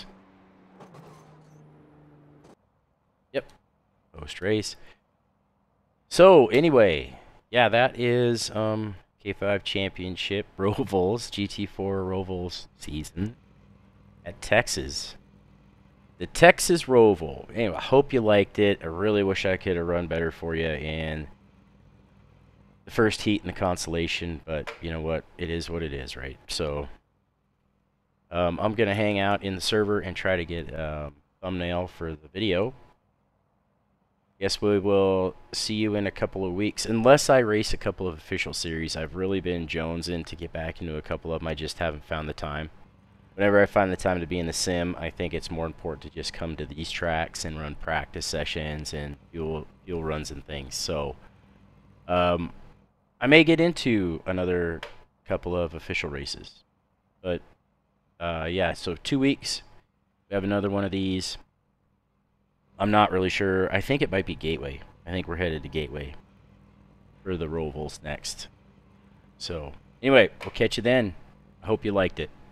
Speaker 2: Yep, post-race. So, anyway, yeah, that is um, K five Championship Roval's, G T four Roval's season at Texas. The Texas Roval. Anyway, I hope you liked it. I really wish I could have run better for you in the first heat in the consolation, but you know what? It is what it is, right? So, um, I'm going to hang out in the server and try to get a thumbnail for the video. Guess we will see you in a couple of weeks. Unless I race a couple of official series, I've really been jonesing to get back into a couple of them. I just haven't found the time. Whenever I find the time to be in the sim, I think it's more important to just come to these tracks and run practice sessions and fuel, fuel runs and things. So, um... I may get into another couple of official races. But, uh, yeah, so two weeks. We have another one of these. I'm not really sure. I think it might be Gateway. I think we're headed to Gateway for the Rovals next. So, anyway, we'll catch you then. I hope you liked it.